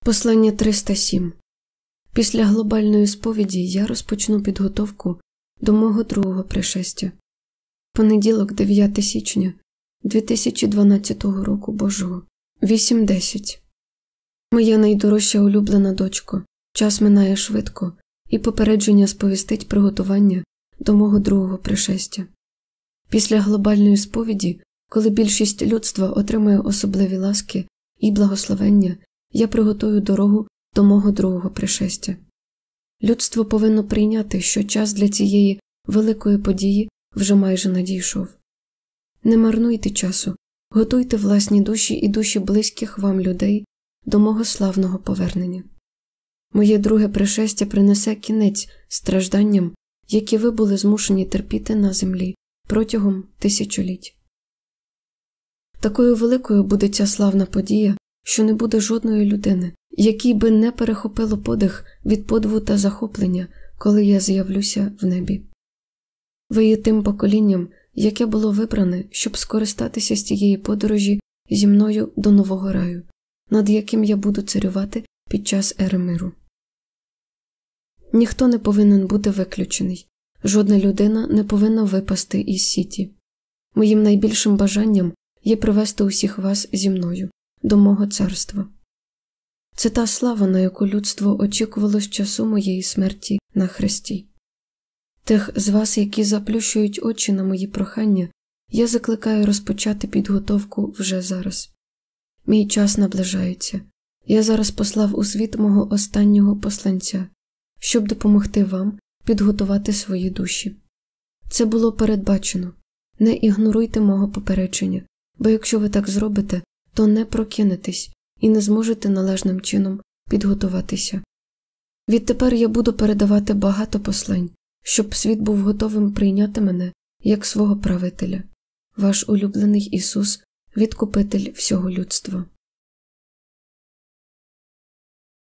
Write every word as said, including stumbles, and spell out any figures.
Послання триста сім. Після глобальної сповіді я розпочну підготовку до мого другого пришестя. Понеділок, дев'яте січня дві тисячі дванадцятого року Божого. вісім десять. Моя найдорожча улюблена дочко, час минає швидко, і попередження сповістить приготування до мого другого пришестя. Після глобальної сповіді, коли більшість людства отримає особливі ласки і благословення, я приготую дорогу до мого другого пришестя. Людство повинно прийняти, що час для цієї великої події вже майже надійшов. Не марнуйте часу, готуйте власні душі і душі близьких вам людей до мого славного повернення. Моє друге пришестя принесе кінець стражданням, які ви були змушені терпіти на землі протягом тисячоліть. Такою великою буде ця славна подія, що не буде жодної людини, якій би не перехопило подих від подиву та захоплення, коли я з'явлюся в небі. Ви є тим поколінням, яке було вибране, щоб скористатися з цієї подорожі зі мною до нового раю, над яким я буду царювати під час ери миру. Ніхто не повинен бути виключений, жодна людина не повинна випасти із сіті. Моїм найбільшим бажанням є привести усіх вас зі мною до мого царства. Це та слава, на яку людство очікувало з часу моєї смерті на хресті. Тих з вас, які заплющують очі на мої прохання, я закликаю розпочати підготовку вже зараз. Мій час наближається. Я зараз послав у світ мого останнього посланця, щоб допомогти вам підготувати свої душі. Це було передбачено. Не ігноруйте мого попередження, бо якщо ви так зробите, то не прокинетесь і не зможете належним чином підготуватися. Відтепер я буду передавати багато послань, щоб світ був готовим прийняти мене як свого правителя. Ваш улюблений Ісус, Відкупитель всього людства.